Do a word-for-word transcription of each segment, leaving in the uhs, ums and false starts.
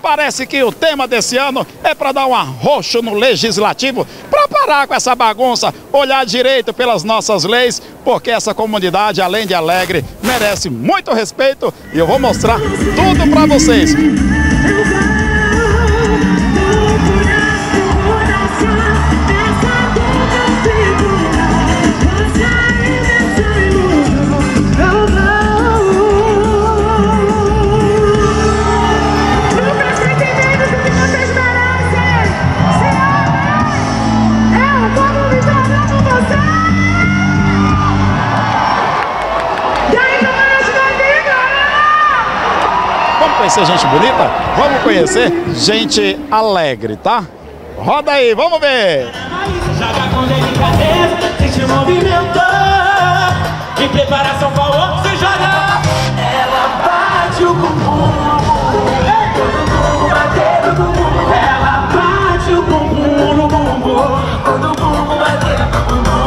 parece que o tema desse ano é para dar um arroxo no legislativo, para parar com essa bagunça, olhar direito pelas nossas leis, porque essa comunidade, além de alegre, merece muito respeito e eu vou mostrar tudo para vocês. Conhecer gente bonita? Vamos conhecer gente alegre, tá? Roda aí, vamos ver! Joga com delicadeza, sente o movimento. Em preparação para o outro, você joga. Ela bate o bumbum. Quando o bumbum bater no bumbum. Ela bate o bumbum no bumbum. Quando o bumbum bater no bumbum.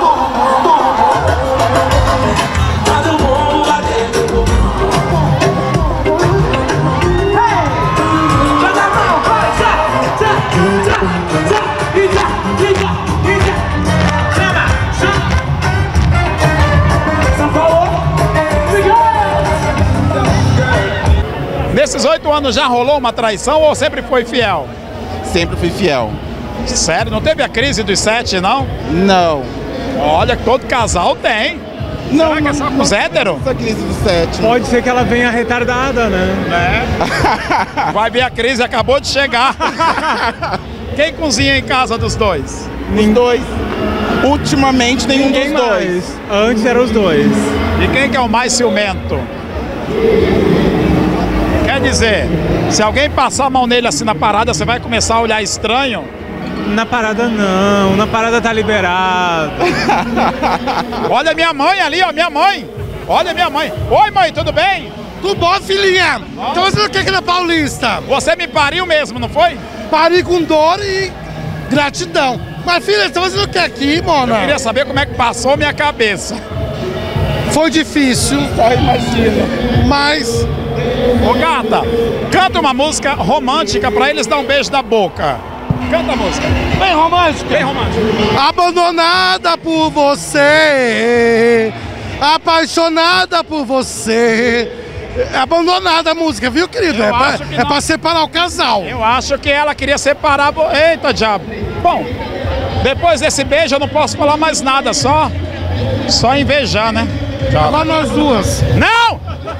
Nesses oito anos já rolou uma traição ou sempre foi fiel? Sempre fui fiel. Sério? Não teve a crise dos sete, não? Não. Olha, todo casal tem. Não, Será que é só com os héteros? Essa crise dos sete. Pode ser que ela venha retardada, né? É. Vai vir a crise, acabou de chegar. Quem cozinha em casa dos dois? Os dois. Ultimamente nenhum Ninguém dos dois. mais. Antes eram os dois. E quem que é o mais ciumento? Quer dizer, se alguém passar a mão nele assim na parada, você vai começar a olhar estranho? Na parada não, na parada tá liberado. Olha minha mãe ali, ó, minha mãe. Olha minha mãe. Oi, mãe, tudo bem? Tudo bom, filhinha? Então você não quer que na Paulista? Você me pariu mesmo, não foi? Pari com dor e gratidão. Mas, filha, então você não quer aqui, mona? Eu queria saber como é que passou minha cabeça. Foi difícil. Só imagina. Mas... Ô, gata, canta uma música romântica pra eles dar um beijo na boca. Canta a música. Bem romântica. Bem romântica. Abandonada por você, apaixonada por você. É abandonada a música, viu, querido? Eu É pra, acho que é não. pra separar o casal. Eu acho que ela queria separar... vo- Eita, diabo. Bom, depois desse beijo eu não posso falar mais nada, só... Só invejar, né? Lá nós duas. Não!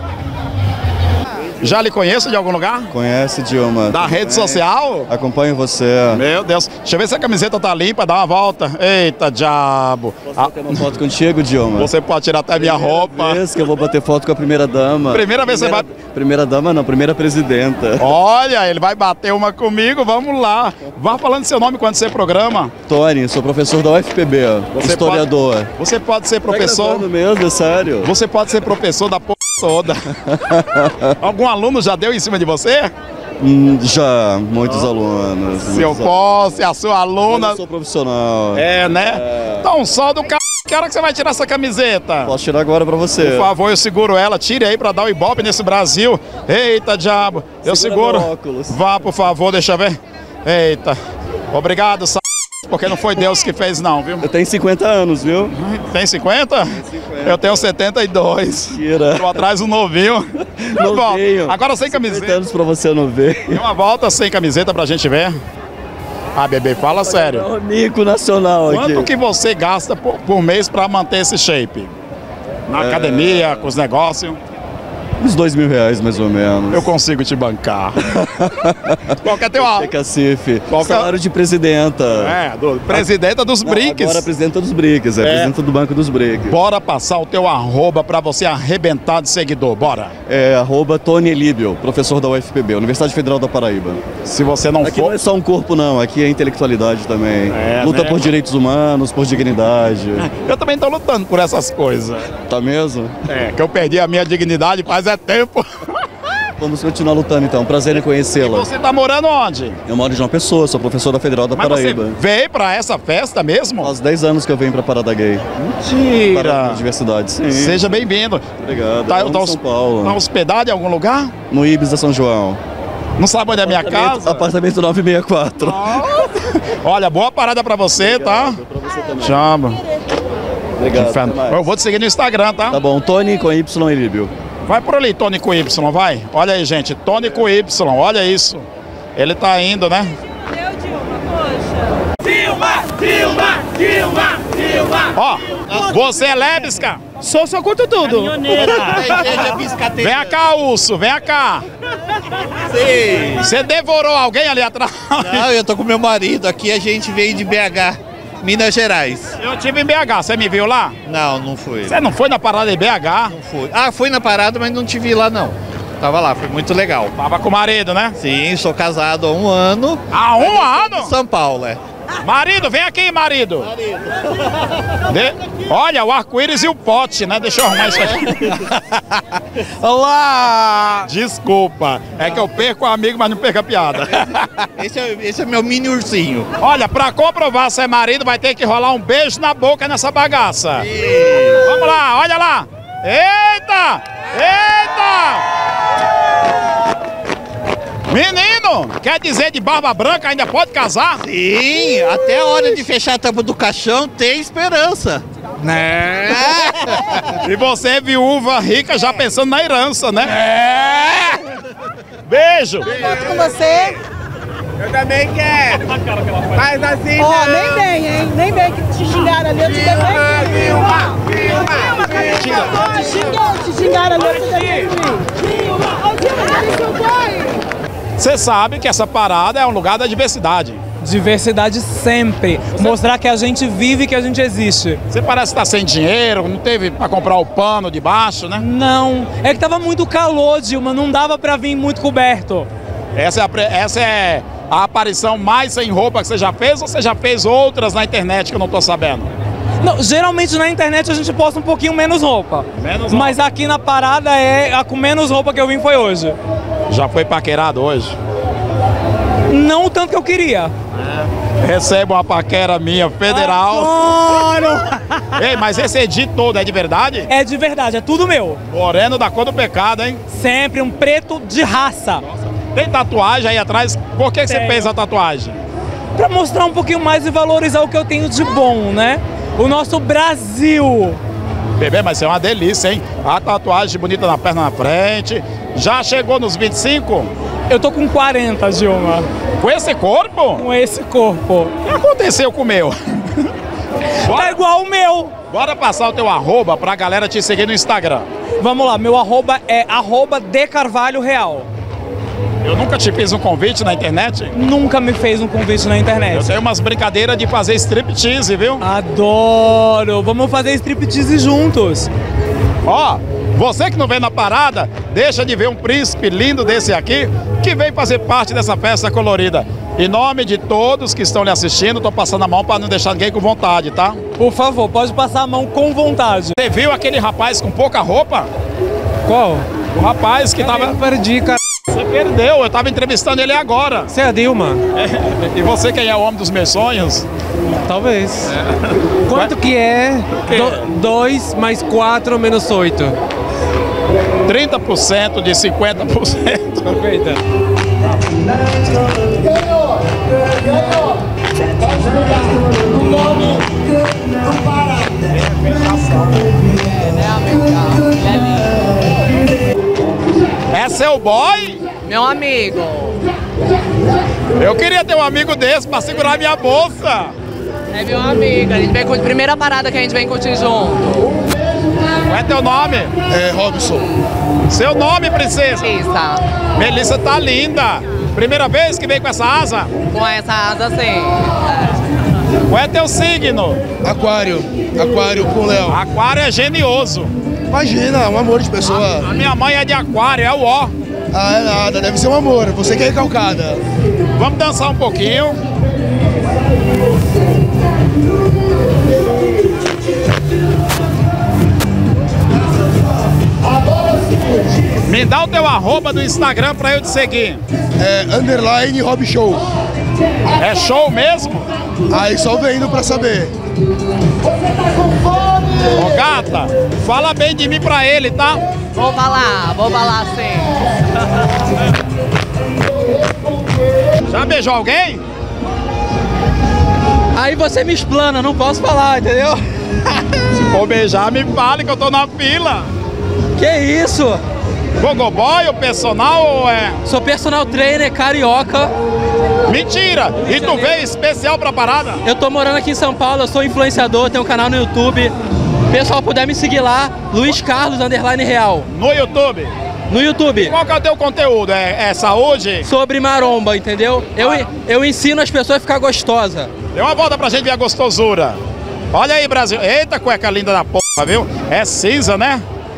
Já lhe conheço de algum lugar? Conhece, Dilma? Da rede social? Acompanho você. Meu Deus. Deixa eu ver se a camiseta tá limpa, dá uma volta. Eita, diabo. Posso Ah, bater uma foto contigo, Dilma? você pode tirar até minha roupa. Primeira vez que eu vou bater foto com a primeira dama. Primeira vez você primeira, Primeira dama não, primeira presidenta. Olha, ele vai bater uma comigo, vamos lá. Vá falando seu nome quando você programa. Tony, sou professor da U F P B, Você historiador. Pode, você pode ser Tá professor. gravando mesmo, é sério? Você pode ser professor da porra toda. Algum aluno já deu em cima de você? Hum, já, muitos alunos. Seu muitos posse, a sua alunos. aluna. Eu sou profissional. É, né? É. Então, só do c... Que hora que você vai tirar essa camiseta? Posso tirar agora pra você. Por favor, eu seguro ela. Tire aí pra dar o ibope nesse Brasil. Eita, diabo. Eu Segura seguro. meu óculos. Vá, por favor, deixa eu ver. Eita. Obrigado, s... porque não foi Deus que fez, não, viu? Eu tenho cinquenta anos, viu? Tem cinquenta? cinquenta. Eu tenho setenta e dois. Mentira. Tô atrás do novinho. Novinho. Bom, agora sem cinquenta camiseta. anos pra você não ver. Dê uma volta sem camiseta pra gente ver. Ah, bebê, fala É sério. um mico nacional aqui. Quanto que você gasta por, por mês pra manter esse shape? Na É. academia, com os negócios? Uns dois mil reais, mais ou menos. Eu consigo te bancar. Qualquer teu É cacife. Qual que é- Salário de presidenta. É, do presidenta dos Não, BRICS. Agora presidenta dos BRICS, é, É. presidenta do Banco dos BRICS. Bora passar o teu arroba pra você arrebentar de seguidor, bora. É arroba Tony Elíbio, professor da U F P B, Universidade Federal da Paraíba. Se você não Aqui for... não é só um corpo não, aqui é intelectualidade também. É, Luta né? por direitos humanos, por dignidade. Eu também tô lutando por essas coisas. Tá mesmo? É, que eu perdi a minha dignidade faz é tempo. Vamos continuar lutando então, prazer em conhecê-la. Você tá morando onde? Eu moro de João Pessoa, sou professor da Federal da Mas Paraíba. você veio pra essa festa mesmo? Faz dez anos que eu venho pra Parada Gay. Parada Mentira! da Diversidade, sim. Seja bem-vindo. Obrigado. Tá, Eu moro tá em hos- São Paulo. tá hospedado em algum lugar? No Ibiza São João. Não sabe onde é a minha casa? Apartamento novecentos e sessenta e quatro. Olha, boa parada pra você, tá? Pra você também. Chama. Obrigado. Inferno. até mais. Eu vou te seguir no Instagram, tá? Tá bom, Tony com Y e Líbio. Vai por ali, Tony com Y, vai. Olha aí, gente, Tony com Y, olha isso. Ele tá indo, né? Deu, Dilma, poxa. Dilma, Dilma, Dilma, Dilma. Ó, você é lébisca? Sou, só curto tudo. Vem cá, urso, vem cá. Sim. Você devorou alguém ali atrás? Não, eu tô com meu marido aqui, a gente veio de B H, Minas Gerais. Eu tive em B H, você me viu lá? Não, não fui. Você não foi na parada em B H? Não fui. Ah, fui na parada, mas não te vi lá não. Tava lá, foi muito legal. Tava com o marido, né? Sim, sou casado há um ano. Há um ano? São Paulo, é. Marido, vem aqui, marido. De... Olha, o arco-íris e o pote, né? Deixa eu arrumar isso aqui. Olá! Desculpa, é que eu perco o amigo, mas não perco a piada. Esse é, esse é meu mini ursinho. Olha, pra comprovar se é marido, vai ter que rolar um beijo na boca nessa bagaça. Vamos lá, olha lá. Eita! Eita! Menino, quer dizer de barba branca ainda pode casar? Sim, até a hora de fechar a tampa do caixão tem esperança. Né? E você é viúva rica já pensando na herança, né? É. Beijo! Foto com você. Eu também quero. Faz assim, Ó, oh, nem bem, hein? Nem bem que te xingaram ali, eu te dei bem. Vilma, Vilma, Te xingou, te xingaram ali, eu te dei bem. Você sabe que essa parada é um lugar da diversidade. Diversidade sempre. Mostrar que a gente vive e que a gente existe. Você parece estar sem dinheiro, não teve pra comprar o pano de baixo, né? Não. É que tava muito calor, Dilma. Não dava pra vir muito coberto. Essa é, a, essa é a aparição mais sem roupa que você já fez ou você já fez outras na internet que eu não tô sabendo? Não, geralmente na internet a gente posta um pouquinho menos roupa. Menos roupa. Mas aqui na parada é a com menos roupa que eu vim foi hoje. Já foi paquerado hoje? Não o tanto que eu queria. É. Recebo uma paquera minha federal. Adoro! Ei, mas esse Edi todo é de verdade? É de verdade, é tudo meu. Moreno da cor do pecado, hein? Sempre um preto de raça. Tem tatuagem aí atrás? Por que, que você Tenho. fez a tatuagem? Pra mostrar um pouquinho mais e valorizar o que eu tenho de bom, né? O nosso Brasil. Bebê, mas isso é uma delícia, hein? A tatuagem bonita na perna na frente. Já chegou nos vinte e cinco? Eu tô com quarenta, Dilma. Com esse corpo? Com esse corpo. O que aconteceu com o meu? Tá igual o meu. Bora passar o teu arroba pra galera te seguir no Instagram. Vamos lá, meu arroba é arroba de Carvalho Real. Eu nunca te fiz um convite na internet? Nunca me fez um convite na Eu internet. tenho umas brincadeiras de fazer striptease, viu? Adoro! Vamos fazer striptease juntos. Ó, você que não vem na parada, deixa de ver um príncipe lindo desse aqui, que vem fazer parte dessa festa colorida. Em nome de todos que estão lhe assistindo, tô passando a mão para não deixar ninguém com vontade, tá? Por favor, pode passar a mão com vontade. Você viu aquele rapaz com pouca roupa? Qual? O rapaz que tava... Eu perdi, cara. Você perdeu, eu tava entrevistando ele agora. Você é a Dilma? É. E você quem é o homem dos meus sonhos? Talvez. É. Quanto que é dois mais quatro menos oito? trinta por cento de cinquenta por cento. Perfeita. É seu boy? Meu amigo. Eu queria ter um amigo desse pra segurar minha bolsa. É meu amigo. A gente vem curtir. Primeira parada que a gente vem curtir junto. Qual é teu nome? É, Robson. Seu nome, princesa? Melissa. Melissa tá linda. Primeira vez que vem com essa asa? Com essa asa, sim. Qual é teu signo? Aquário. Aquário com Léo. Aquário é genioso. Imagina, um amor de pessoa. A minha mãe é de aquário, é o ó. Ah, é nada, deve ser um amor. Você que é recalcada. Vamos dançar um pouquinho. Me dá o teu arroba do Instagram pra eu te seguir. É, underline Rob Show. É show mesmo? Aí só vendo pra saber. Ô gata, fala bem de mim pra ele, tá? Vou falar, vou falar sim. Já beijou alguém? Aí você me explana, não posso falar, entendeu? Se for beijar, me fale que eu tô na fila. Que isso? Gogoboy, o personal ou é? Sou personal trainer carioca. Mentira! E tu veio especial pra parada? Eu tô morando aqui em São Paulo, eu sou influenciador, tenho um canal no YouTube. Pessoal, puder me seguir lá, Luiz Carlos Underline Real. No YouTube? No YouTube. Qual que é o teu conteúdo? É, é saúde? Sobre maromba, entendeu? Eu, eu ensino as pessoas a ficar gostosa. Dê uma volta pra gente ver a gostosura. Olha aí, Brasil. Eita, cueca linda da porra, viu? É cinza, né?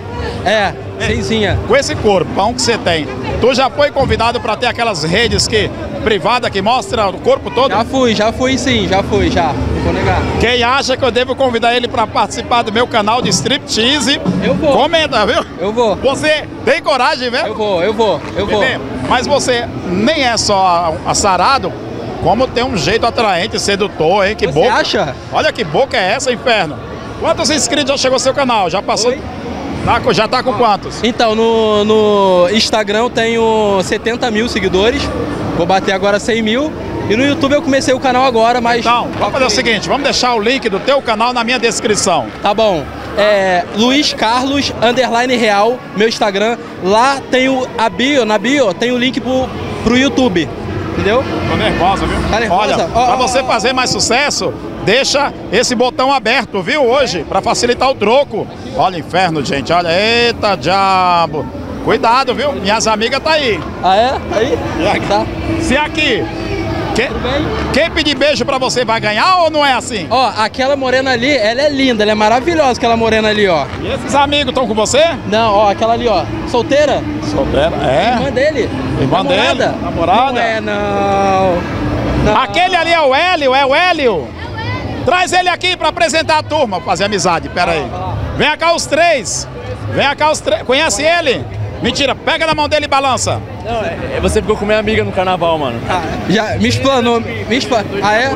É, cinzinha. Com esse corpão que você tem, tu já foi convidado pra ter aquelas redes que privada que mostra o corpo todo? Já fui, já fui sim, já fui, já. Não vou negar. Quem acha que eu devo convidar ele pra participar do meu canal de striptease, eu vou. Comenta, viu? Eu vou. Você tem coragem, velho? Eu vou, eu vou, eu vou. Bebê, mas você nem é só sarado, como tem um jeito atraente, sedutor, hein? Que Você boca. acha? Olha que boca é essa, inferno. Quantos inscritos já chegou ao seu canal? Já passou? Oi? Tá, já tá com quantos? Então, no, no Instagram eu tenho setenta mil seguidores. Vou bater agora cem mil. E no YouTube eu comecei o canal agora, mas... Então, vamos fazer o seguinte, vamos deixar o link do teu canal na minha descrição. Tá bom. É Luiz Carlos Underline Real, meu Instagram. Lá tem o, a bio, na bio tem o link pro, pro YouTube. Entendeu? Tô nervosa, viu? Tá nervosa? Olha, oh, pra oh, você oh. fazer mais sucesso, deixa esse botão aberto, viu, hoje, pra facilitar o troco. Olha, inferno, gente, olha, eita diabo. Cuidado, viu? Minhas amigas tá aí. Ah, é? Aí? E aqui? Tá. Se aqui, quem, Tudo bem? quem pedir beijo pra você vai ganhar ou não é assim? Ó, aquela morena ali, ela é linda, ela é maravilhosa, aquela morena ali, ó. E esses amigos estão com você? Não, ó, aquela ali, ó. Solteira? Solteira, é. Irmã dele? Irmã Namorada? dele? Namorada? Não é, não. não. Aquele ali é o Hélio, é o Hélio? Traz ele aqui pra apresentar a turma, fazer amizade, pera aí. Vem cá os três. Vem cá os três. Conhece ele? Mentira, pega na mão dele e balança. Não, é, você ficou com minha amiga no carnaval, mano. Ah, já me explanou, me explanou. Ah, é?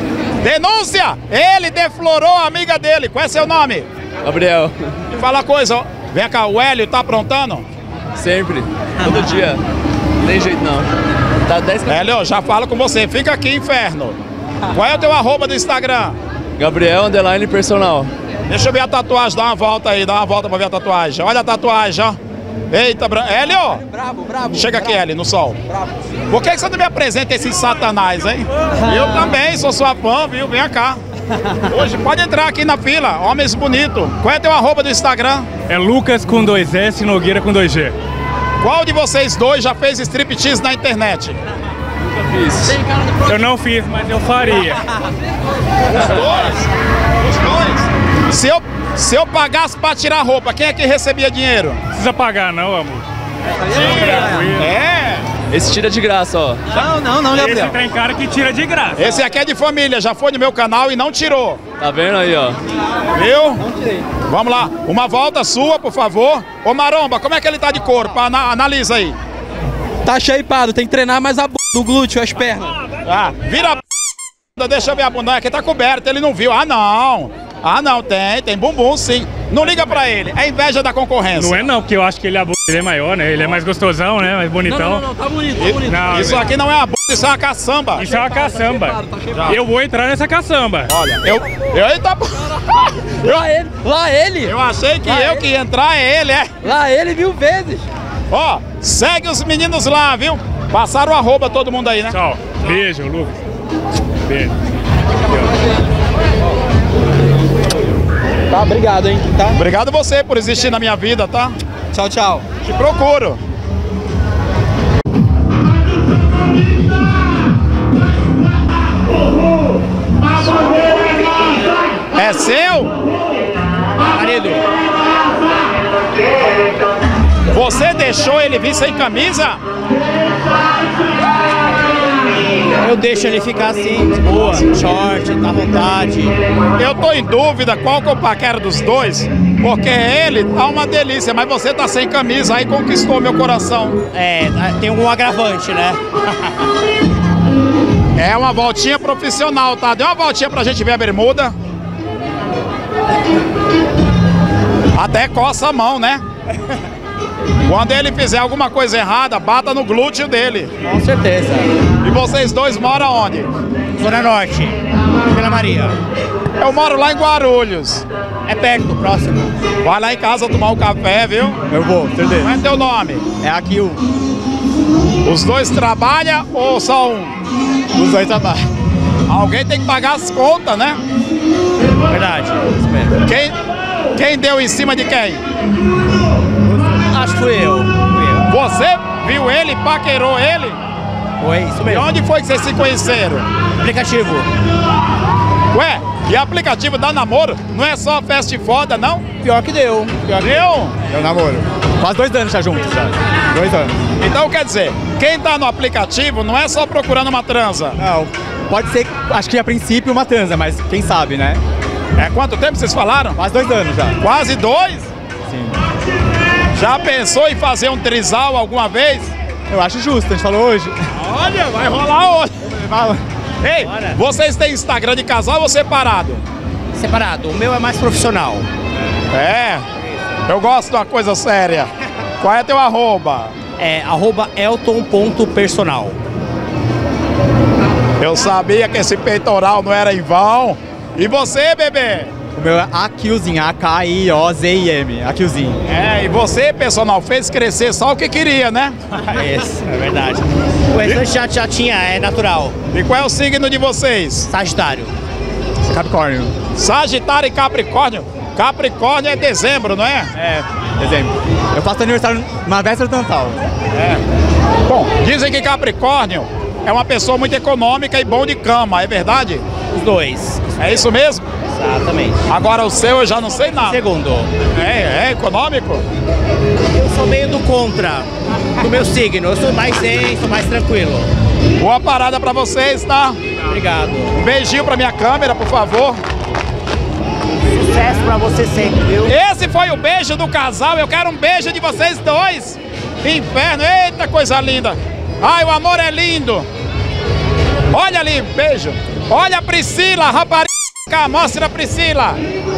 Denúncia! Ele deflorou a amiga dele. Qual é seu nome? Gabriel. Me fala uma coisa, ó. Vem cá, o Hélio tá aprontando? Sempre, todo dia. Não tem jeito não. Tá dez... Hélio, já falo com você. Fica aqui, inferno. Qual é o teu arroba do Instagram? Gabriel Underline Personal. Deixa eu ver a tatuagem, dá uma volta aí, dá uma volta pra ver a tatuagem. Olha a tatuagem, ó. Eita, Bra... Hélio! Bravo, bravo. Chega aqui, bravo. Hélio, no sol. Bravo. Por que, que você não me apresenta esses satanás, hein? Eu também sou sua fã, viu? Vem cá. Hoje pode entrar aqui na fila, homens bonitos. Qual é teu arroba do Instagram? É Lucas com dois S e Nogueira com dois G. Qual de vocês dois já fez striptease na internet? Fiz. Eu não fiz, mas eu faria. Os dois? Os dois? Se eu, se eu pagasse pra tirar roupa, quem é que recebia dinheiro? Não precisa pagar não, amor. É. Esse tira de graça, ó. Não, não, não, Gabriel. Esse tem cara que tira de graça. Esse aqui é de família, já foi no meu canal e não tirou. Tá vendo aí, ó? Viu? Não tirei. Vamos lá, uma volta sua, por favor. Ô Maromba, como é que ele tá de corpo? Ana- analisa aí. Tá shapeado, tem que treinar mais a b... do glúteo, as pernas. Ah, vira a b... deixa eu ver a bunda, aqui tá coberto, ele não viu. Ah, não. Ah, não, tem, tem bumbum sim. Não liga pra ele, é inveja da concorrência. Não é não, porque eu acho que ele é, ele é maior, né? Ele é mais gostosão, né? Mais bonitão. Não, não, não, tá bonito, tá bonito. Não, Isso aqui não é uma b... isso é uma caçamba. Isso é uma caçamba. Eu vou entrar nessa caçamba. Olha, eu... eu eita... Lá ele, lá ele. Eu achei que Lá eu ele. que ia entrar é ele, é. Lá ele mil vezes. Ó, segue os meninos lá, viu? Passaram o arroba todo mundo aí, né? Tchau. Beijo, Lucas. Beijo. Tá, obrigado, hein, tá? Obrigado você por existir na minha vida, tá? Tchau, tchau. Te procuro. É seu? Marido. Você deixou ele vir sem camisa? Eu deixo ele ficar assim, de boa, short, à vontade. Eu tô em dúvida qual que eu paquero dos dois, porque ele tá uma delícia, mas você tá sem camisa, aí conquistou meu coração. É, tem um agravante, né? É uma voltinha profissional, tá? Dê uma voltinha pra gente ver a bermuda. Até coça a mão, né? Quando ele fizer alguma coisa errada, bata no glúteo dele. Com certeza. E vocês dois moram onde? Zona Norte, Vila Maria. Eu moro lá em Guarulhos. É perto, próximo. Vai lá em casa tomar um café, viu? Eu vou, certeza. Qual é teu nome? É aqui o... Os dois trabalham ou só um? Os dois trabalham. Alguém tem que pagar as contas, né? Verdade, isso mesmo. Quem, quem deu em cima de quem? Acho que fui eu. Fui eu. Você viu ele, paquerou ele? Foi, isso mesmo. E onde foi que vocês se conheceram? Aplicativo. Ué, e aplicativo dá namoro? Não é só festa foda, não? Pior que deu. Pior que deu? Deu namoro. Quase dois anos já juntos, já. Dois anos. Então quer dizer, quem tá no aplicativo não é só procurando uma transa? Não. Pode ser, acho que a princípio uma transa, mas quem sabe, né? É quanto tempo vocês falaram? Quase dois anos já. Quase dois? Sim. Já pensou em fazer um trisal alguma vez? Eu acho justo, a gente falou hoje. Olha, vai rolar hoje. Ei, Bora. Vocês têm Instagram de casal ou separado? Separado, o meu é mais profissional. É, eu gosto de uma coisa séria. Qual é teu arroba? É arroba elton ponto personal. Eu sabia que esse peitoral não era em vão. E você, bebê? O meu é Akilzinho, A K I O Z I M, Akilzinho. É, e você, personal, fez crescer só o que queria, né? Isso, é verdade. O restante já, já tinha, é natural. E qual é o signo de vocês? Sagitário. Capricórnio. Sagitário e Capricórnio? Capricórnio é dezembro, não é? É, dezembro. Eu faço aniversário na véspera do Natal. É. Bom, dizem que Capricórnio é uma pessoa muito econômica e bom de cama, é verdade? Os dois. É isso mesmo? Exatamente. Agora o seu eu já não sei nada. Segundo. É, é econômico? Eu sou meio do contra do meu signo. Eu sou mais zen, sou mais tranquilo. Boa parada pra vocês, tá? Obrigado. Um beijinho pra minha câmera, por favor. Sucesso pra você sempre, viu? Esse foi o beijo do casal. Eu quero um beijo de vocês dois. Inferno, eita coisa linda. Ai, o amor é lindo. Olha ali, beijo. Olha a Priscila, rapariga. Mostra a Priscila.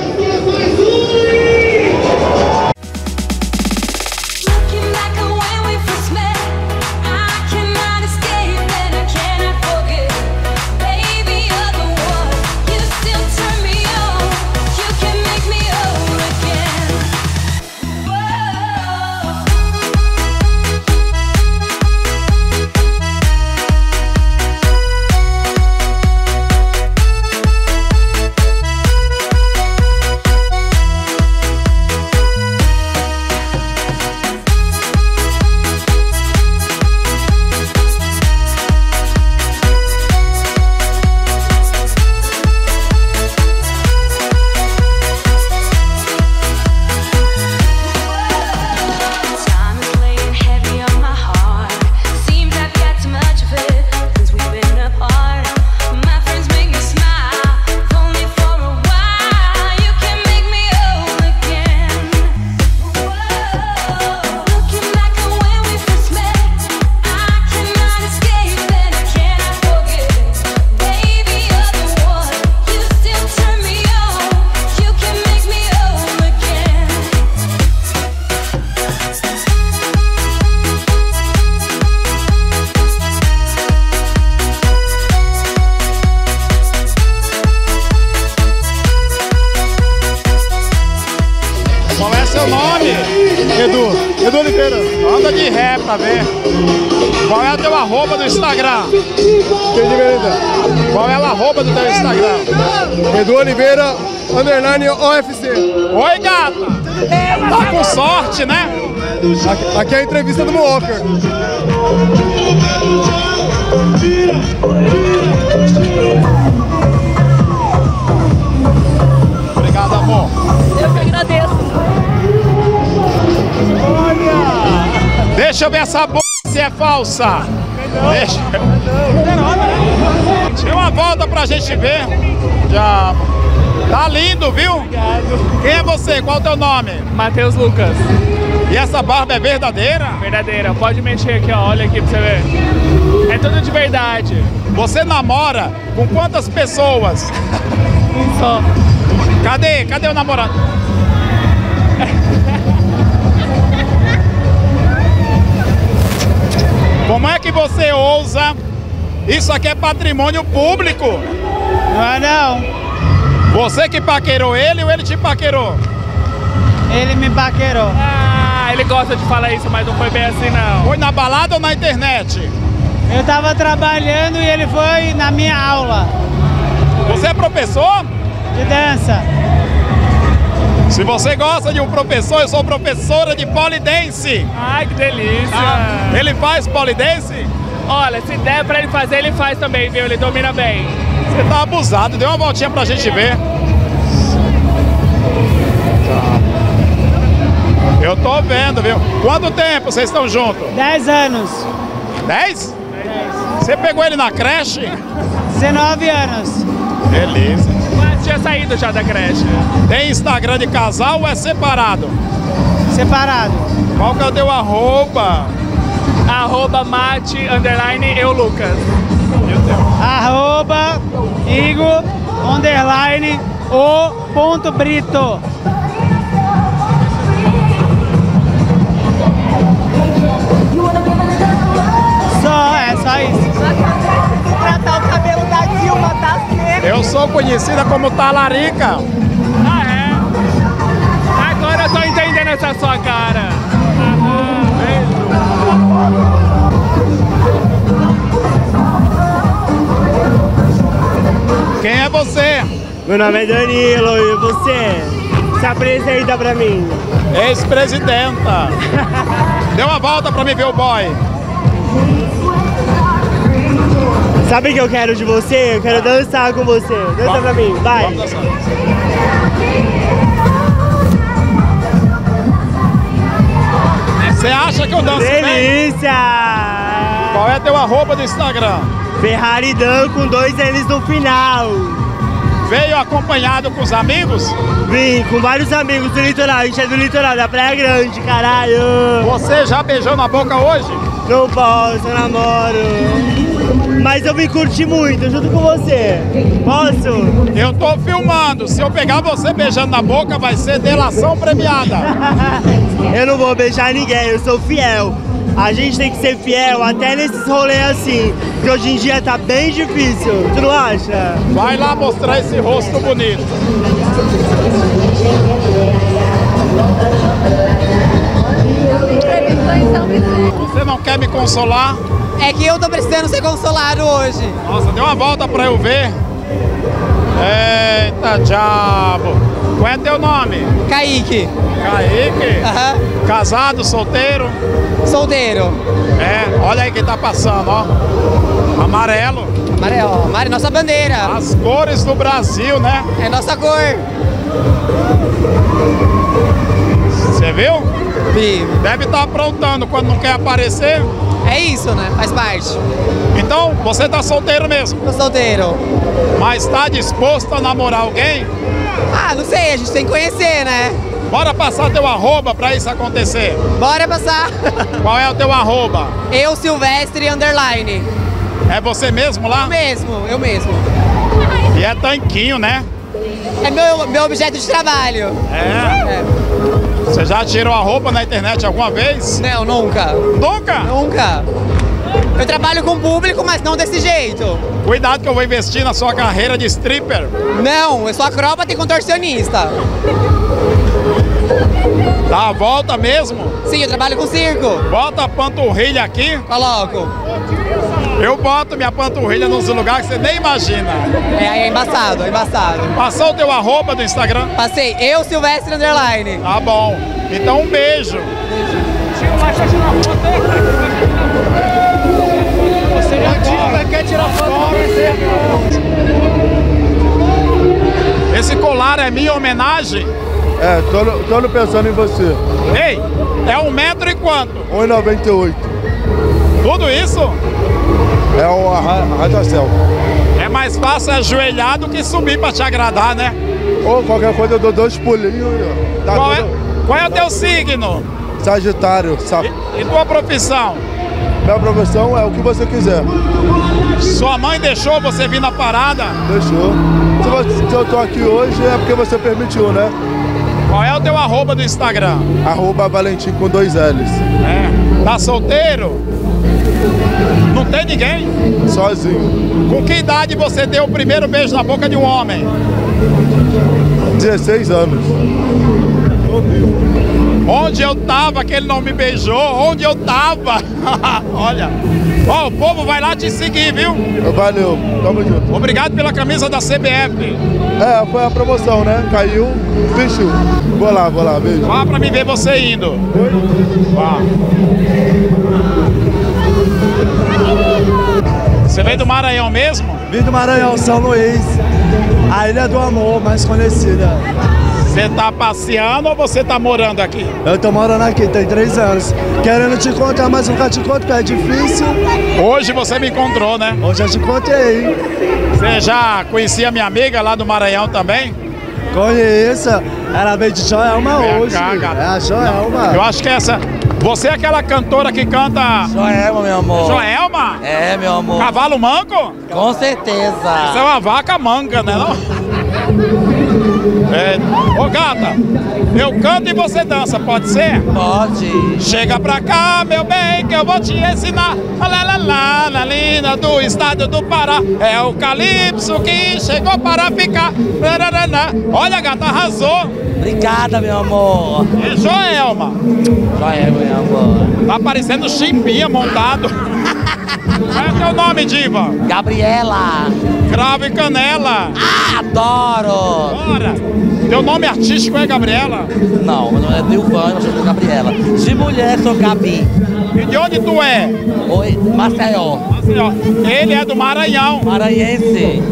Edu, Edu Oliveira. Anda de ré pra ver. Qual é o teu arroba do Instagram? Qual é o arroba do teu Instagram? Edu Oliveira, underline O F C. Oi, gata. Tá com sorte, né? Aqui, aqui é a entrevista do Walker. Obrigado, amor. Eu que agradeço. Olha! Deixa eu ver essa b... se é falsa. Deixa. Dê uma volta pra gente ver. Já. Tá lindo, viu? Obrigado. Quem é você? Qual é o teu nome? Matheus Lucas. E essa barba é verdadeira? Verdadeira. Pode mexer aqui, ó. Olha aqui pra você ver. É tudo de verdade. Você namora com quantas pessoas? Um só. Cadê? Cadê o namorado? Como é que você ousa? Isso aqui é patrimônio público. Não é não. Você que paquerou ele ou ele te paquerou? Ele me paquerou. Ah, ele gosta de falar isso, mas não foi bem assim não. Foi na balada ou na internet? Eu tava trabalhando e ele foi na minha aula. Você é professor? De dança. Se você gosta de um professor, eu sou professora de polidense. Ai, que delícia. Ah, ele faz polidense? Olha, se der pra ele fazer, ele faz também, viu? Ele domina bem. Você tá abusado, dê uma voltinha pra gente ver. Eu tô vendo, viu? Quanto tempo vocês estão juntos? Dez anos. Dez? Dez. Você pegou ele na creche? dezenove anos. Beleza. Mas tinha saído já da creche. Tem Instagram de casal ou é separado? Separado. Qual que é o teu arroba? Arroba mate, underline, eu Lucas. Arroba Igor, underline, o ponto Brito. Só, é só isso. Tratar o cabelo da Dilma, tá seco. Eu sou conhecida como Talarica. Ah, é? Agora eu tô entendendo essa sua cara. Ah, beijo. Quem é você? Meu nome é Danilo, e você? Se apresenta pra mim. Ex-presidenta. Dê uma volta pra me ver o boy. Sabe o que eu quero de você? Eu quero dançar com você. Dança vamos, pra mim, vai. Vamos dançar. Você acha que eu danço bem? Delícia! Qual é teu arroba do Instagram? Ferrari Dan com dois L's no final. Veio acompanhado com os amigos? Vim, com vários amigos do litoral. A gente é do litoral, da Praia Grande, caralho. Você já beijou na boca hoje? Não posso, eu namoro. Mas eu me curti muito, junto com você. Posso? Eu tô filmando. Se eu pegar você beijando na boca, vai ser delação premiada. Eu não vou beijar ninguém, eu sou fiel. A gente tem que ser fiel até nesses rolês assim, que hoje em dia tá bem difícil, tu não acha? Vai lá mostrar esse rosto bonito. Você não quer me consolar? É que eu tô precisando ser consolado hoje. Nossa, dê uma volta pra eu ver. Eita, diabo. Qual é teu nome? Kaique. Kaique? Aham. Uhum. Casado, solteiro? Solteiro. É, olha aí quem tá passando, ó. Amarelo. Amarelo, amarelo, nossa bandeira. As cores do Brasil, né? É nossa cor. Você viu? Vi. Deve estar aprontando quando não quer aparecer. É isso, né? Faz parte. Então, você tá solteiro mesmo? Tô solteiro. Mas tá disposto a namorar alguém? Ah, não sei, a gente tem que conhecer, né? Bora passar teu arroba pra isso acontecer. Bora passar. Qual é o teu arroba? Eu, Silvestre, underline. É você mesmo lá? Eu mesmo, eu mesmo. E é tanquinho, né? É meu, meu objeto de trabalho. É? É. Você já tirou a roupa na internet alguma vez? Não, nunca. Nunca? Nunca. Eu trabalho com público, mas não desse jeito. Cuidado que eu vou investir na sua carreira de stripper. Não, eu sou acróbata e contorcionista. Dá a volta mesmo? Sim, eu trabalho com circo. Bota a panturrilha aqui. Coloco. Eu boto minha panturrilha nos lugares que você nem imagina. É, é embaçado, é embaçado. Passou o teu arroba do Instagram? Passei, eu, Silvestre, underline. Tá bom. Então um beijo. Você já quer tirar foto com você? Esse colar é minha homenagem? É, tô, tô pensando em você. Ei, é um metro e quanto? um e noventa e oito. Tudo isso? É o arranha-céu. É mais fácil ajoelhar do que subir pra te agradar, né? Ou qualquer coisa eu dou dois pulinhos. Tá qual, tudo... é, qual é o teu signo? Sagitário. Sa... E, e tua profissão? Minha profissão é o que você quiser. Sua mãe deixou você vir na parada? Deixou. Se, você, se eu tô aqui hoje é porque você permitiu, né? Qual é o teu arroba do Instagram? Arroba Valentim com dois L's. É. Tá solteiro? Não tem ninguém? Sozinho. Com que idade você deu o primeiro beijo na boca de um homem? dezesseis anos. Onde eu tava que ele não me beijou? Onde eu tava? Olha, ó, o povo vai lá te seguir, viu? Valeu, tamo junto. Obrigado pela camisa da C B F. É, foi a promoção, né? Caiu, vestiu. Vou lá, vou lá, beijo. Vá pra mim ver você indo. Vá. Você veio do Maranhão mesmo? Vim do Maranhão, São Luís. A Ilha do Amor, mais conhecida. Você tá passeando ou você tá morando aqui? Eu tô morando aqui, tem três anos. Querendo te encontrar, mas nunca te encontro, porque é difícil. Hoje você me encontrou, né? Hoje eu te encontrei. Você já conhecia minha amiga lá do Maranhão também? Conheço. Ela veio de Joelma hoje. Cá, gata. É a Joelma. Eu acho que essa... Você é aquela cantora que canta... Joelma, meu amor. Joelma? É, meu amor. Cavalo manco? Com certeza. Isso é uma vaca manga, né não? É. Ô gata, eu canto e você dança, pode ser? Pode. Chega pra cá, meu bem, que eu vou te ensinar. Lá, lá, lá, na linda do estado do Pará. É o calypso que chegou para ficar. Olha, gata, arrasou. Obrigada, meu amor. E Joelma? Joelma, meu amor. Tá parecendo chimbinha montado. Qual é o teu nome, diva? Gabriela. Cravo e canela. Ah, adoro. Bora. Teu nome artístico é Gabriela? Não, meu nome é Dilvan, eu sou Gabriela. De mulher, sou Gabi. E de onde tu é? Oi, Maceió. Maceió. Ele é do Maranhão. Maranhense.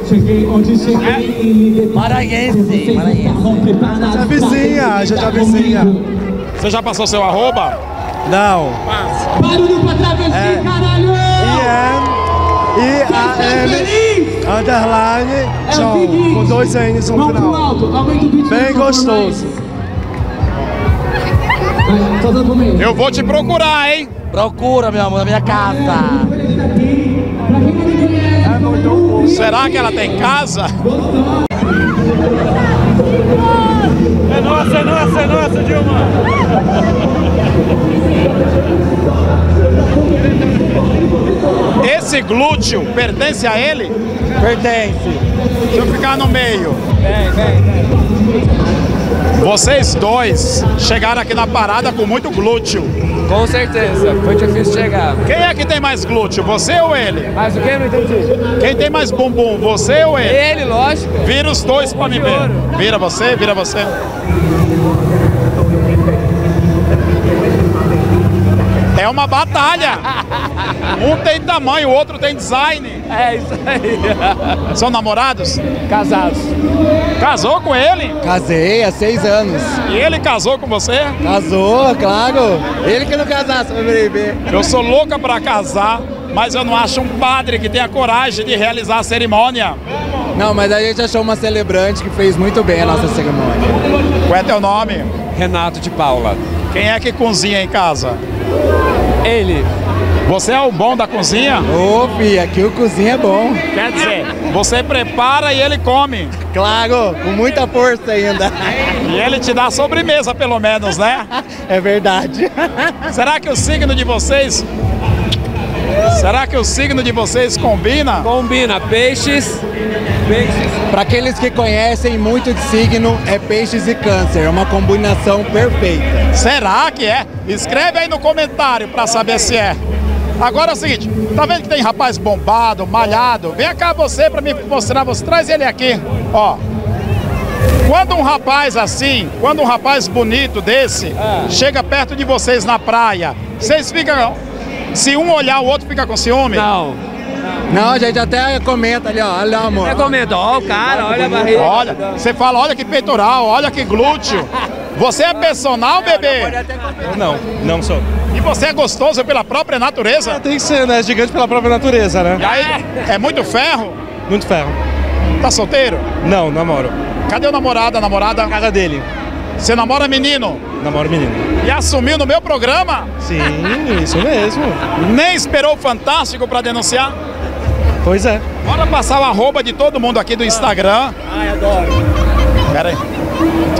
É? Maranhense. Maranhense. Já vizinha, a gente é vizinha. Você já passou seu arroba? Não. Passa. Barulho pra travesti, caralho! I A M underline John, com dois N's no final. Bem gostoso. Eu vou te procurar, hein? Procura, meu amor, na minha casa. Será que ela tem casa? É nossa, é nossa, é nossa, Dilma! Esse glúteo pertence a ele? Pertence. Deixa eu ficar no meio. Vem, vem, vem. Vocês dois chegaram aqui na parada com muito glúteo. Com certeza, foi difícil chegar. Quem é que tem mais glúteo, você ou ele? Mas o que? Não entendi. Quem tem mais bumbum, você ou ele? Ele, lógico. Vira os dois pra me ver. Vira você, vira você. É uma batalha. Um tem tamanho, o outro tem design. É isso aí. São namorados? Casados. Casou com ele? Casei há seis anos. E ele casou com você? Casou, claro. Ele que não casasse pra beber. Eu sou louca pra casar, mas eu não acho um padre que tenha coragem de realizar a cerimônia. Não, mas a gente achou uma celebrante que fez muito bem a nossa cerimônia. Qual é teu nome? Renato de Paula. Quem é que cozinha em casa? Ele. Você é o bom da cozinha? Ô, filho, aqui o cozinha é bom. Quer dizer, você prepara e ele come. Claro, com muita força ainda. E ele te dá sobremesa, pelo menos, né? É verdade. Será que o signo de vocês... Será que o signo de vocês combina? Combina. Peixes. Peixes. Para aqueles que conhecem muito de signo, é peixes e câncer. É uma combinação perfeita. Será que é? Escreve aí no comentário para saber se é. Agora é o seguinte, tá vendo que tem rapaz bombado, malhado? Vem cá você para me mostrar, você traz ele aqui, ó. Quando um rapaz assim, quando um rapaz bonito desse, é. chega perto de vocês na praia, vocês ficam, se um olhar o outro fica com ciúme? Não. Não, a gente até comenta ali, ó, olha amor. Até comenta, ó o cara, olha a barriga. Olha, você fala, olha que peitoral, olha que glúteo. Você é personal, bebê? Não, não sou. E você é gostoso pela própria natureza? É, tem que ser, né? Gigante pela própria natureza, né? E aí, é muito ferro? Muito ferro. Tá solteiro? Não, namoro. Cadê o namorado, a namorada? Na casa dele. Você namora menino? Namoro menino. E assumiu no meu programa? Sim, isso mesmo. Nem esperou o Fantástico pra denunciar? Pois é. Bora passar o arroba de todo mundo aqui do Instagram. Ai, adoro. Pera aí.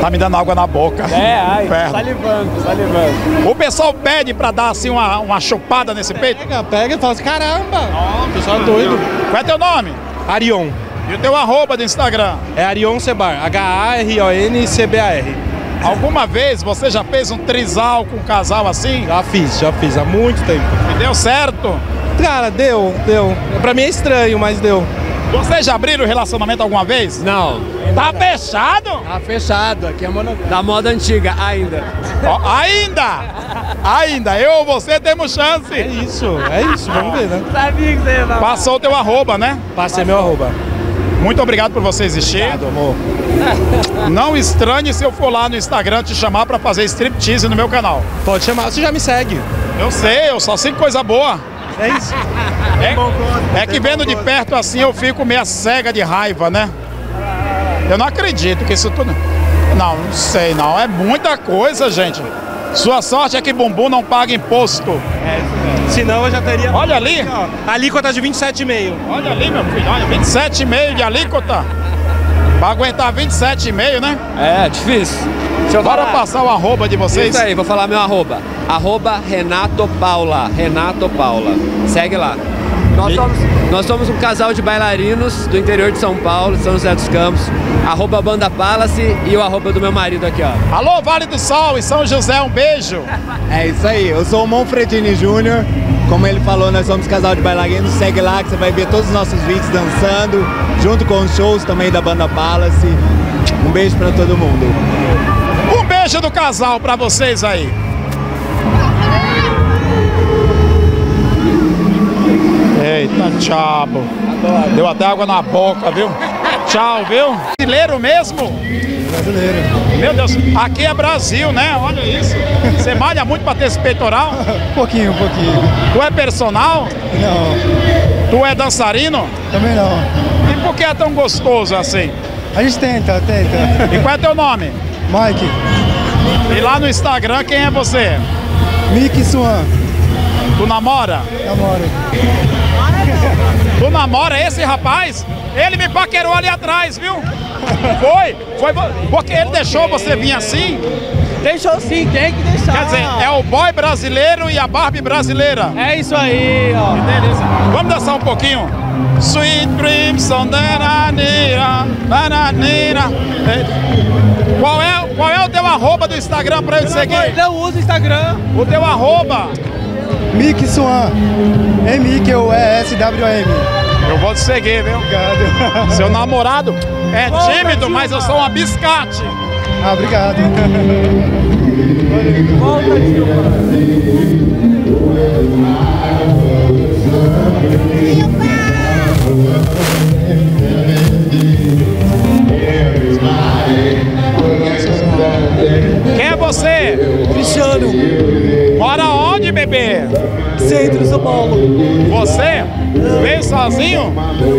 Tá me dando água na boca. É, ai, Inferno. salivando, salivando. O pessoal pede pra dar assim uma, uma chupada nesse peito? Pega, pega e fala assim, caramba. Ó, o pessoal é doido. Qual é teu nome? Arion. E o teu arroba do Instagram? É Arion Sebar, H A R O N C B A R. Alguma vez você já fez um trisal com um casal assim? Já fiz, já fiz, há muito tempo. E deu certo? Cara, deu, deu. Pra mim é estranho, mas deu. Vocês já abriram relacionamento alguma vez? Não. Tá fechado? Tá fechado, aqui é mono... da moda antiga, ainda. Ó, ainda? Ainda, eu ou você temos chance. É isso, é isso, vamos ver, né? Sabia que você ia falar. Passou o teu arroba, né? Passei meu arroba. Muito obrigado por você existir. Obrigado, amor. Não estranhe se eu for lá no Instagram te chamar pra fazer striptease no meu canal. Pode chamar, você já me segue. Eu sei, eu só sigo coisa boa. É isso. É, é que vendo de perto assim eu fico meio cega de raiva, né? Eu não acredito que isso tudo... Não, não sei não, é muita coisa, gente. Sua sorte é que bumbum não paga imposto. É isso mesmo. Senão eu já teria... Olha ali. A alíquota de vinte e sete vírgula cinco. Olha ali, meu filho, olha, vinte e sete vírgula cinco de alíquota. Pra aguentar vinte e sete vírgula cinco, né? É, difícil. Deixa eu Bora falar. passar o arroba de vocês. Isso aí, vou falar meu arroba. Arroba Renato Paula. Renato Paula. Segue lá. Nós somos, nós somos um casal de bailarinos do interior de São Paulo, São José dos Campos. Arroba Banda Palace e o arroba do meu marido aqui, ó. Alô, Vale do Sol e São José, um beijo. É isso aí, eu sou o Monfredini Júnior. Como ele falou, nós somos casal de bailarinos. Segue lá que você vai ver todos os nossos vídeos dançando, junto com os shows também da Banda Palace. Um beijo pra todo mundo. Um beijo do casal pra vocês aí. Eita, tchau. Deu até água na boca, viu? Tchau, viu? Brasileiro mesmo? Brasileiro. Meu Deus, aqui é Brasil, né? Olha isso. Você malha muito pra ter esse peitoral? Um pouquinho, um pouquinho. Tu é personal? Não. Tu é dançarino? Também não. E por que é tão gostoso assim? A gente tenta, tenta. E qual é teu nome? Mike. E lá no Instagram, quem é você? Mickey Swan. Tu namora? Namoro. Tu namora esse rapaz? Ele me paquerou ali atrás, viu? Foi? Foi porque ele deixou você vir assim? Deixou sim, tem que deixar. Quer dizer, é o boy brasileiro e a Barbie brasileira. É isso aí, ó. Que delícia. Vamos dançar um pouquinho? Sweet dreams on bananira, bananira. Qual é, qual é o teu arroba do Instagram pra eu te seguir? Não uso o Instagram. O teu arroba? Mickey Swan. M I K U E S W M. Eu vou te seguir, viu? Obrigado. Seu namorado é tímido, mas eu sou um abiscate. Ah, obrigado. Volta, Quem é você? Cristiano. Mora onde, bebê? Centro de São Paulo. Você? Veio sozinho?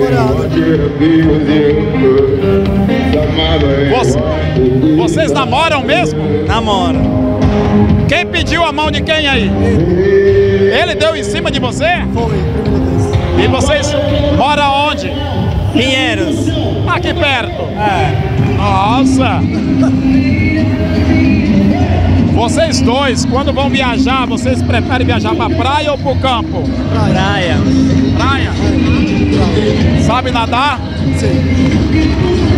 Você, vocês namoram mesmo? Namora. Quem pediu a mão de quem aí? Ele, Ele deu em cima de você? Foi. E vocês moram onde? Pinheiros. Aqui perto? É. Nossa! Vocês dois, quando vão viajar, vocês preferem viajar pra praia ou pro campo? Praia. Praia? Sabe nadar? Sim.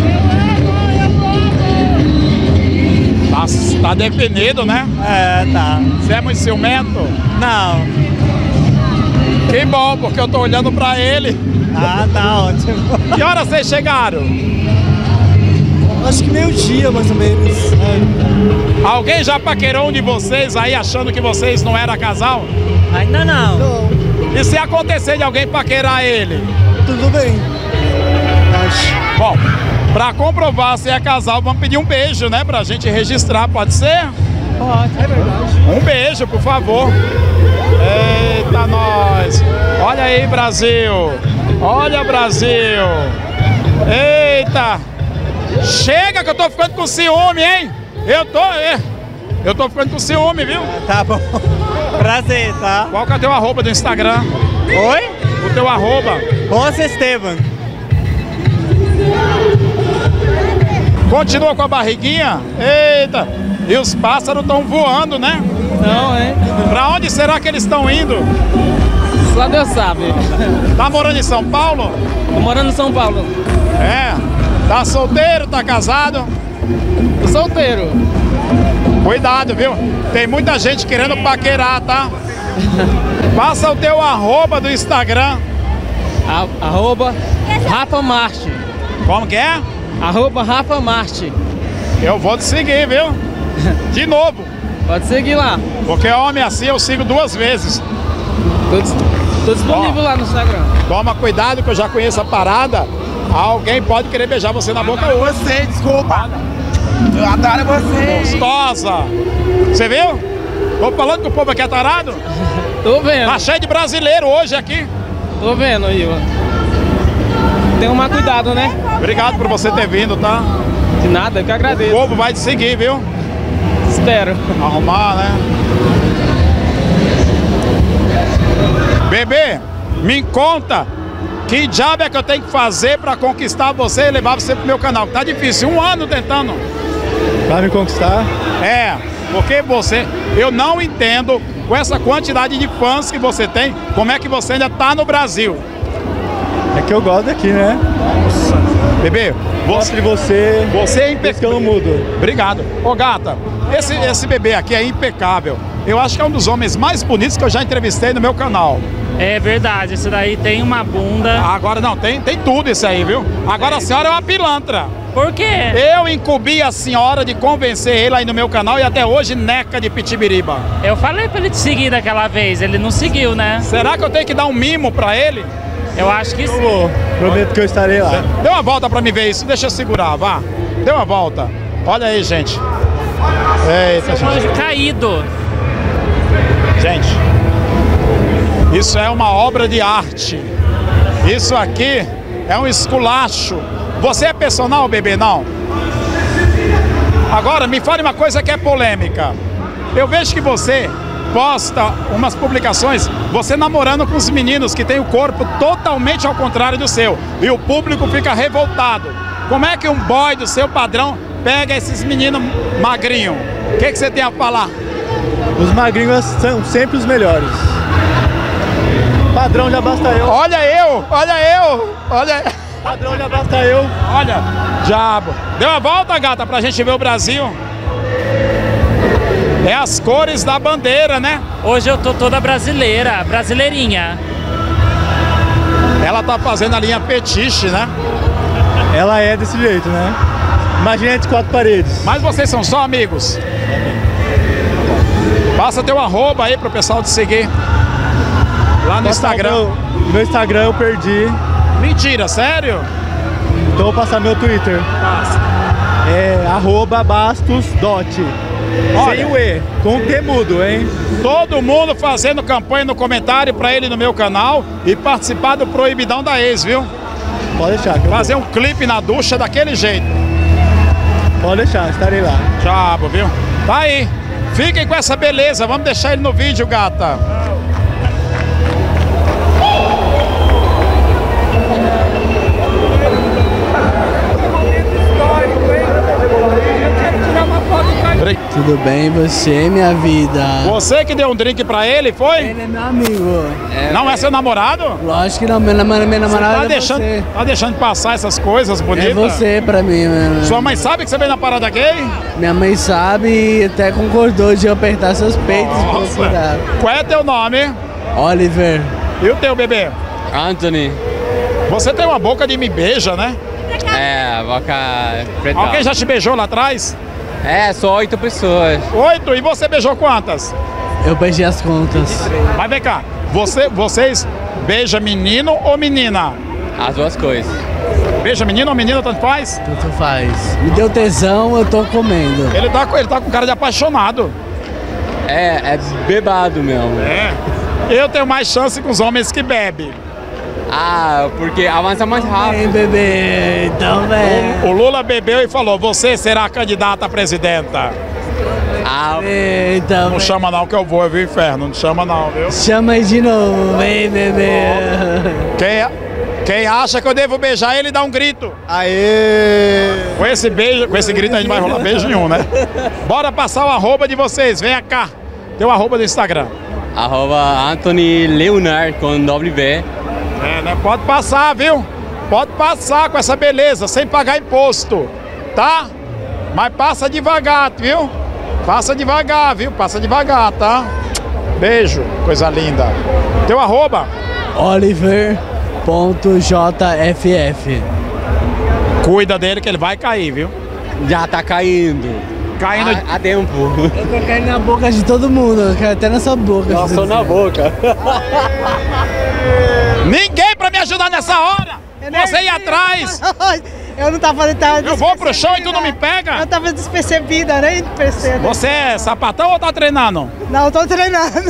Tá, tá definido, né? É, tá. Você é muito ciumento? Não. Que bom, porque eu tô olhando pra ele. Ah, tá ótimo. Que horas vocês chegaram? Acho que meio dia, mais ou menos. É. Alguém já paquerou um de vocês aí achando que vocês não eram casal? Ainda não. Não. E se acontecer de alguém paquerar ele? Tudo bem. Acho. Bom, pra comprovar se é casal, vamos pedir um beijo, né? Pra gente registrar, pode ser? Pode, é verdade. Um beijo, por favor. Eita, nós. Olha aí, Brasil. Olha, Brasil. Eita. Chega que eu tô ficando com ciúme, hein? Eu tô... Eu tô ficando com ciúme, viu? Tá bom. Prazer, tá? Qual que é o teu arroba do Instagram? Oi? O teu arroba? Rosa Esteban. Continua com a barriguinha? Eita! E os pássaros estão voando, né? Não, hein? Pra onde será que eles estão indo? Só Deus sabe. Tá morando em São Paulo? Tô morando em São Paulo. É. Tá solteiro, tá casado? Tô solteiro. Cuidado, viu? Tem muita gente querendo paquerar, tá? Passa o teu arroba do Instagram. A, arroba Rafa Marte. Como que é? Arroba Rafa Marte. Eu vou te seguir, viu? De novo. Pode seguir lá. Porque homem assim eu sigo duas vezes. Tô, tô disponível. Ó, lá no Instagram. Toma cuidado que eu já conheço a parada. Alguém pode querer beijar você na boca hoje. Você, desculpa. Eu adoro você. Gostosa. Você viu? Tô falando que o povo aqui é tarado? Tô vendo. Tá cheio de brasileiro hoje aqui. Tô vendo, Ivan. Tem que tomar cuidado, né? Obrigado por você ter vindo, tá? De nada, eu que agradeço. O povo vai te seguir, viu? Espero. Arrumar, né? Bebê, me conta que diabo é que eu tenho que fazer pra conquistar você e levar você pro meu canal. Tá difícil, um ano tentando. Pra me conquistar? É, porque você, eu não entendo com essa quantidade de fãs que você tem, como é que você ainda tá no Brasil? É que eu gosto daqui, né? Nossa. Bebê, gosto de você. Você é impecável. Que eu não mudo. Obrigado. Ô gata, esse, esse bebê aqui é impecável. Eu acho que é um dos homens mais bonitos que eu já entrevistei no meu canal. É verdade, esse daí tem uma bunda. Agora não, tem, tem tudo isso aí, viu? Agora a senhora é uma pilantra. Por quê? Eu incumbi a senhora de convencer ele aí no meu canal e até hoje neca de pitibiriba. Eu falei pra ele te seguir daquela vez, ele não seguiu, né? Será que eu tenho que dar um mimo pra ele? Eu acho que sim. Vou. Prometo que eu estarei lá. Dê uma volta pra me ver isso, deixa eu segurar, vá. Dê uma volta. Olha aí, gente. Eita, Seu anjo caído. Gente, isso é uma obra de arte. Isso aqui é um esculacho. Você é personal, bebê, não? Agora, me fale uma coisa que é polêmica. Eu vejo que você posta umas publicações, você namorando com os meninos que tem o corpo totalmente ao contrário do seu. E o público fica revoltado. Como é que um boy do seu padrão pega esses meninos magrinhos? O que, que você tem a falar? Os magrinhos são sempre os melhores. Padrão já basta eu. Olha eu, olha eu, olha. Padrão já basta eu. Olha, diabo. Deu uma volta, gata, pra gente ver o Brasil. É as cores da bandeira, né? Hoje eu tô toda brasileira, brasileirinha. Ela tá fazendo a linha petiche, né? Ela é desse jeito, né? Imagina entre quatro paredes. Mas vocês são só amigos? Passa teu arroba aí pro pessoal te seguir. Lá no Instagram. Meu, meu Instagram eu perdi. Mentira, sério? Então vou passar meu Twitter. Passa. É arroba Bastos Dot. Sem o E, com o T mudo, hein? Todo mundo fazendo campanha no comentário pra ele no meu canal e participar do Proibidão da Ex, viu? Pode deixar. Fazer um clipe na ducha daquele jeito. Pode deixar, estarei lá. Diabo, viu? Tá aí. Fiquem com essa beleza. Vamos deixar ele no vídeo, gata. Tudo bem, você, minha vida? Você que deu um drink pra ele, foi? Ele é meu amigo. É, não é seu namorado? Lógico que não, meu namorado, meu namorado tá é deixando, você. Tá deixando de passar essas coisas bonitas? É você pra mim, mano. Sua mãe sabe que você veio na parada gay? Minha mãe sabe e até concordou de eu apertar seus peitos. Nossa. Qual é teu nome? Oliver. E o teu, bebê? Anthony. Você tem uma boca de me beija, né? É, boca preta. Alguém já te beijou lá atrás? É, só oito pessoas. Oito? E você beijou quantas? Eu beijei as contas. Mas vem cá, você, vocês beijam menino ou menina? As duas coisas. Beija menino ou menina, tanto faz? Tanto faz. Me deu tesão, eu tô comendo. Ele tá, ele tá com cara de apaixonado. É, é bebado mesmo. É. Eu tenho mais chance com os homens que bebem. Ah, porque avança mais rápido. Vem, bebê, então vem. O, o Lula bebeu e falou, você será candidata a presidenta. Ah, vem, então não vem. chama não que eu vou, viu, inferno? Não chama não, viu? Chama aí de novo, vem, bebê. Quem é, Quem acha que eu devo beijar ele, dá um grito. Aê! Com esse beijo, com esse grito a gente não vai rolar beijo nenhum, né? Bora passar o arroba de vocês, venha cá. Tem o arroba do Instagram. Arroba Anthony Leonard com W. É, né? Pode passar, viu? Pode passar com essa beleza, sem pagar imposto, tá? Mas passa devagar, viu? Passa devagar, viu? Passa devagar, tá? Beijo, coisa linda. Teu arroba? Oliver ponto J F F. Cuida dele que ele vai cair, viu? Já tá caindo. Caindo a, a tempo. Eu tô caindo na boca de todo mundo, eu quero até na sua boca. Nossa, só na boca. Ninguém pra me ajudar nessa hora! Você ir atrás! Eu não tava fazendo. Eu vou pro show e tu não me pega? Eu tava despercebida, nem percebo. Você é sapatão ou tá treinando? Não, eu tô treinando.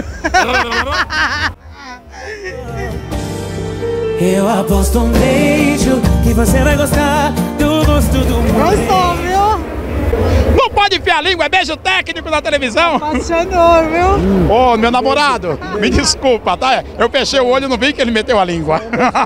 Eu aposto um beijo que você vai gostar do gosto do meu. Gostou, viu? Não pode enfiar a língua, é beijo técnico na televisão. Apaixonou, viu? Ô, oh, meu namorado, me desculpa, tá? Eu fechei o olho e não vi que ele meteu a língua.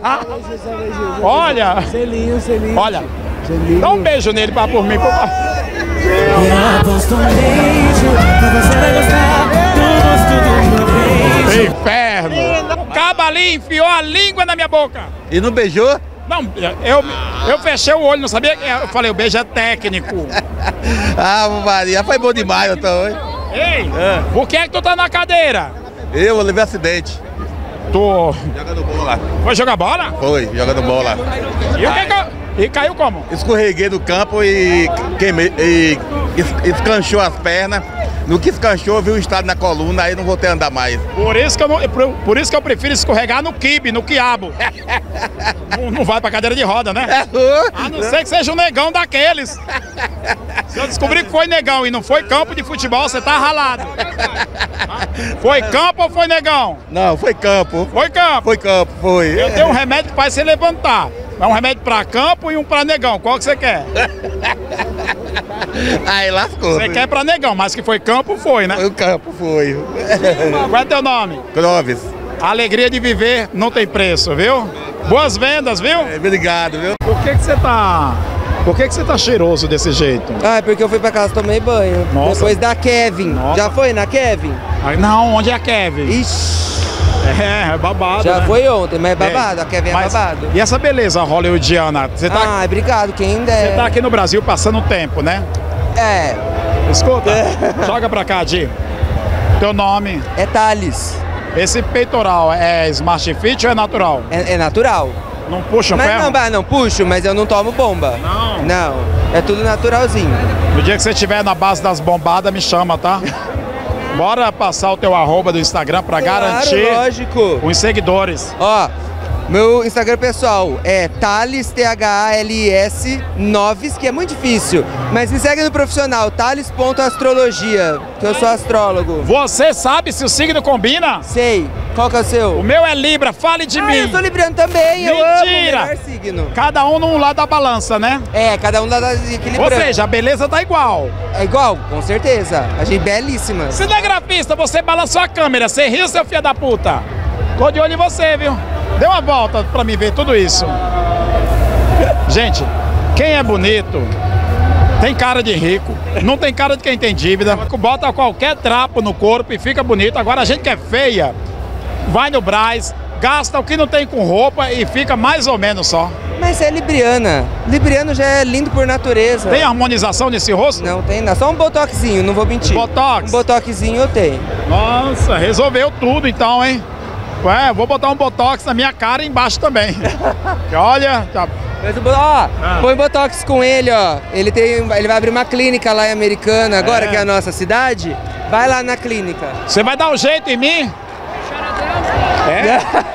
Olha. Selinho, selinho. Olha. Selinho. Dá um beijo nele pra por mim, por favor. Eu aposto um beijo que você vai gostar do gosto do meu beijo. Inferno. O cabo ali enfiou a língua na minha boca. E não beijou? Não, eu, eu fechei o olho, não sabia. Eu falei, o beijo é técnico. Ah, Maria, foi bom demais, então, hein? Ei, é. Por que é que tu tá na cadeira? Eu levei acidente. Tu... Jogando bola. Foi jogar bola? Foi, jogando bola. E, o que que eu... e caiu como? Escorreguei do campo e queimei, e escanchou as pernas. No que escanchou, eu vi o estado na coluna, aí não voltei a andar mais. Por isso que eu, não, por isso que eu prefiro escorregar no quibe, no quiabo. não, não vai pra cadeira de roda, né? A não ser que seja um negão daqueles. Se eu descobrir que foi negão e não foi campo de futebol, você tá ralado. Foi campo ou foi negão? Não, foi campo. Foi campo? Foi campo, foi. Eu tenho um remédio que faz você levantar. É um remédio pra campo e um pra negão. Qual que você quer? Aí lascou. Você quer pra negão, mas que foi campo, foi, né? Foi o campo, foi. Qual é teu nome? Clóvis. A alegria de viver não tem preço, viu? Boas vendas, viu? É, obrigado, viu? Por que que você tá... Por que que você tá cheiroso desse jeito? Ah, é porque eu fui pra casa, tomei banho. Nossa. Depois da Kevin. Nossa. Já foi na Kevin? Ah, não, onde é a Kevin? Ixi. É, é babado, Já né? foi ontem, mas é babado, é. A Kevin é mas, babado. E essa beleza hollywoodiana? Você tá, ah, obrigado, quem der. Você tá aqui no Brasil passando o tempo, né? É. Escuta, é. Joga pra cá, Di. Teu nome? É Thales. Esse peitoral é Smart Fit ou é natural? É, é natural. Não puxa o mas ferro? Não, não puxo, mas eu não tomo bomba. Não? Não, é tudo naturalzinho. No dia que você estiver na base das bombadas, me chama, tá? Bora passar o teu arroba do Instagram pra claro, garantir lógico. os seguidores. Ó, meu Instagram pessoal é Thales, T H A L I S Noves, que é muito difícil. Mas me segue no profissional, Thales ponto astrologia, que eu sou astrólogo. Você sabe se o signo combina? Sei. Qual que é o seu? O meu é Libra, fale de ah, mim. eu sou libriano também, Mentira. eu amo o melhor signo. Cada um num lado da balança, né? É, cada um lado equilibrando. Ou seja, a beleza tá igual. É igual, com certeza. Achei belíssima. Cinegrafista, você balançou a câmera, você riu, seu filho da puta? Tô de olho em você, viu? Dê uma volta pra mim ver tudo isso. Gente, quem é bonito tem cara de rico, não tem cara de quem tem dívida. Bota qualquer trapo no corpo e fica bonito. Agora a gente que é feia, vai no Brás, gasta o que não tem com roupa e fica mais ou menos só. Mas é libriana. Libriano já é lindo por natureza. Tem harmonização nesse rosto? Não tem, não. Só um botoxinho, não vou mentir. Botox? Um botoxinho eu tenho. Nossa, resolveu tudo então, hein? Ué, vou botar um botox na minha cara e embaixo também. Que olha... Já... Mas o, ó, ah. põe botox com ele, ó. Ele, tem, ele vai abrir uma clínica lá em Americana, agora é. que é a nossa cidade. Vai lá na clínica. Você vai dar um jeito em mim? É?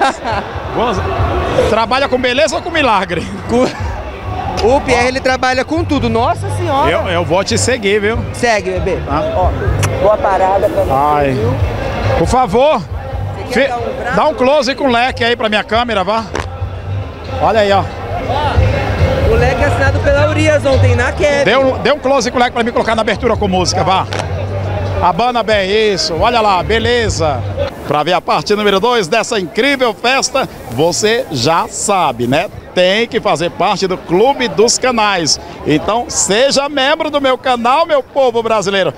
Trabalha com beleza ou com milagre? O Pierre, ele trabalha com tudo. Nossa senhora! Eu, eu vou te seguir, viu? Segue, bebê. Ah. Ó, boa parada pra você. Ai. Por favor, fi... dar um, dá um close com o leque aí pra minha câmera, vá. Olha aí, ó. O leque é assinado pela Urias ontem na Kevin. Dê um, dê um close com o leque pra mim colocar na abertura com música, vá. Abana bem, isso. Olha lá, beleza. Para ver a parte número dois dessa incrível festa, você já sabe, né? Tem que fazer parte do Clube dos Canais. Então, seja membro do meu canal, meu povo brasileiro.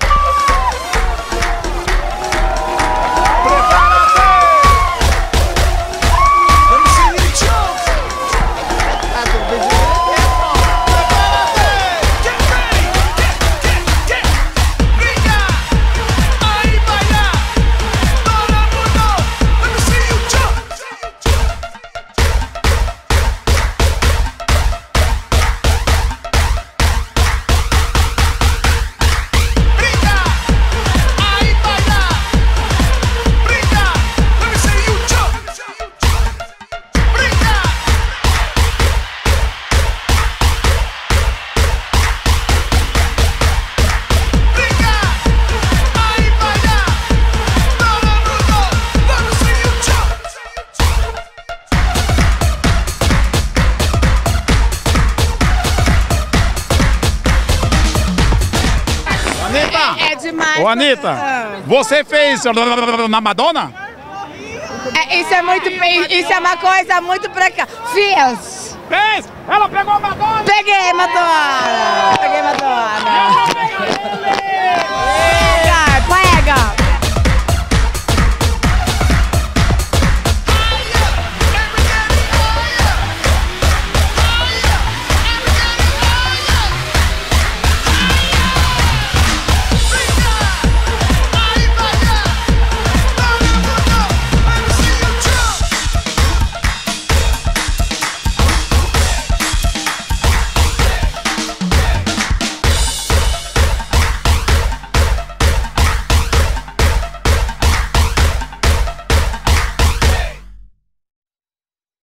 É, é demais. Ô, Anitta, você fez na Madonna? É, isso é muito, isso é uma coisa muito preca. Fiz. Fez? Ela pegou a Madonna? Peguei, Madonna. Peguei, Madonna. Pega, pega.